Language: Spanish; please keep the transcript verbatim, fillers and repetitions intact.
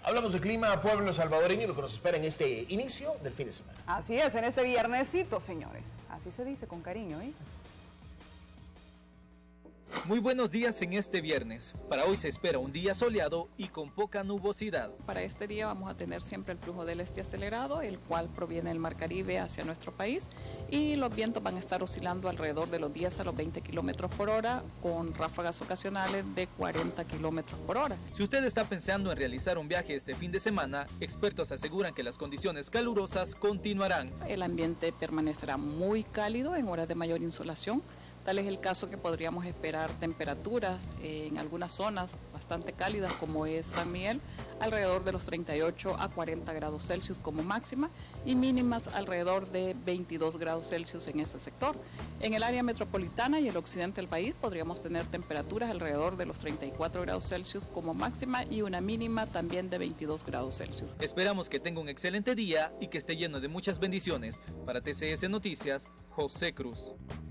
Hablamos de clima, pueblo salvadoreño, y lo que nos espera en este inicio del fin de semana. Así es, en este viernesito, señores. Así se dice con cariño, ¿eh? Muy buenos días en este viernes. Para hoy se espera un día soleado y con poca nubosidad. Para este día vamos a tener siempre el flujo del este acelerado, el cual proviene del Mar Caribe hacia nuestro país, y los vientos van a estar oscilando alrededor de los diez a los veinte kilómetros por hora, con ráfagas ocasionales de cuarenta kilómetros por hora. Si usted está pensando en realizar un viaje este fin de semana, expertos aseguran que las condiciones calurosas continuarán. El ambiente permanecerá muy cálido en horas de mayor insolación. Tal es el caso que podríamos esperar temperaturas en algunas zonas bastante cálidas, como es San Miguel, alrededor de los treinta y ocho a cuarenta grados Celsius como máxima, y mínimas alrededor de veintidós grados Celsius en ese sector. En el área metropolitana y el occidente del país podríamos tener temperaturas alrededor de los treinta y cuatro grados Celsius como máxima y una mínima también de veintidós grados Celsius. Esperamos que tenga un excelente día y que esté lleno de muchas bendiciones. Para T C S Noticias, José Cruz.